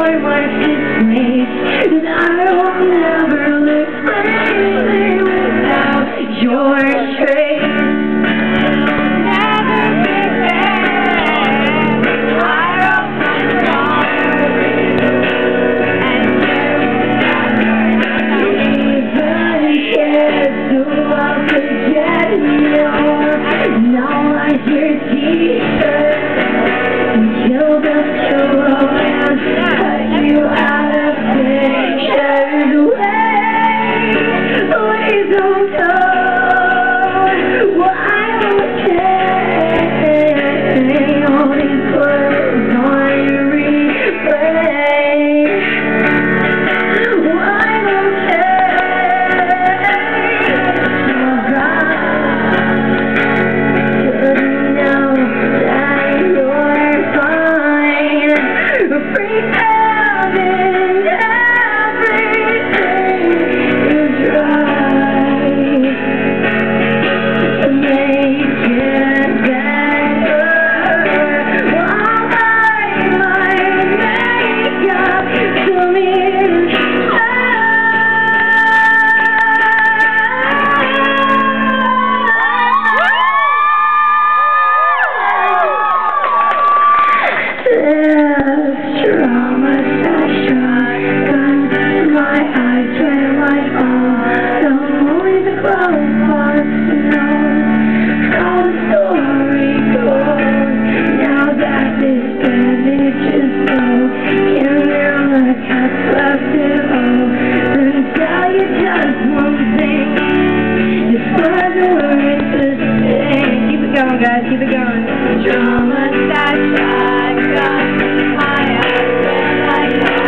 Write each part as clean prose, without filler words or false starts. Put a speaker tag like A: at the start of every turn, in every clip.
A: for my mistakes, and I will never live freely without your trace. Guys, keep it going. Drama that shotgun, my eyes when I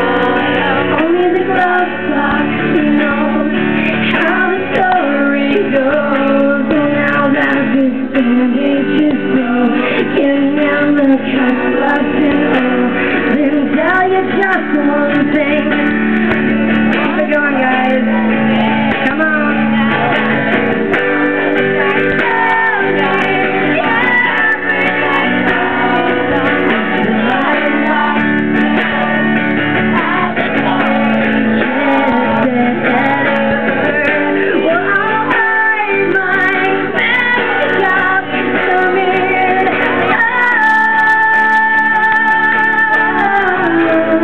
A: call. Only the glove box knows how the story goes. And now that this bandage is broken and the cut's left in all, then tell you just one thing. Keep it going, guys. Come on.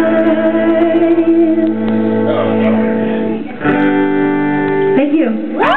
A: Thank you.